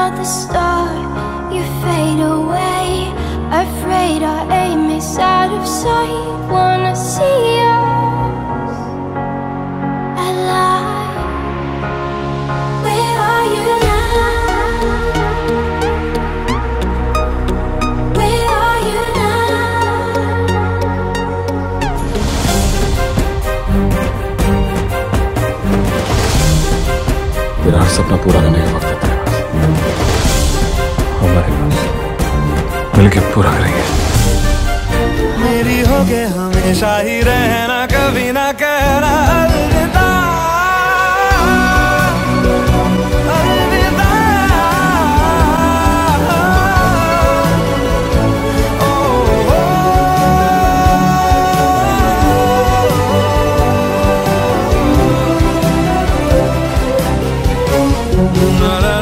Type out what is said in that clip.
at the start, you fade away. Afraid our aim is out of sight. Wanna see us alive. Where are you now? Where are you now? तेरा हर सपना पूरा करने का वक्त है तेरे पास, हमारे पास मिलके पूरा करेंगे। मेरी होके हमेशा ही रहना, कभी ना कहना अलविदा, अलविदा। Na na